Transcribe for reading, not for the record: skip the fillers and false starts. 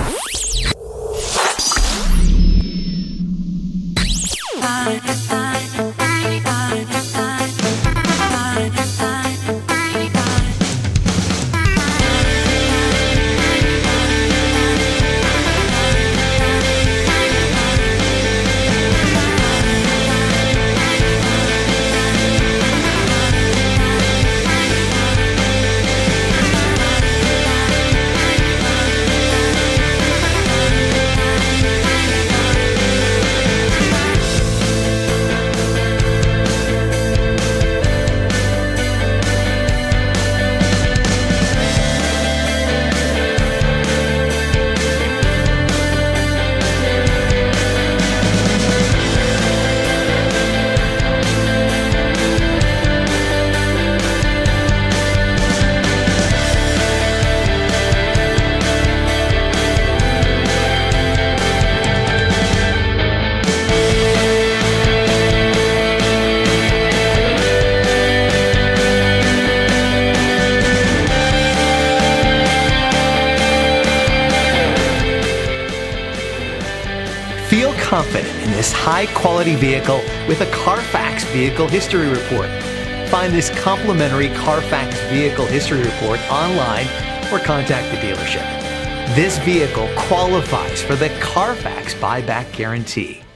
Feel confident in this high-quality vehicle with a Carfax Vehicle History Report. Find this complimentary Carfax Vehicle History Report online or contact the dealership. This vehicle qualifies for the Carfax Buyback Guarantee.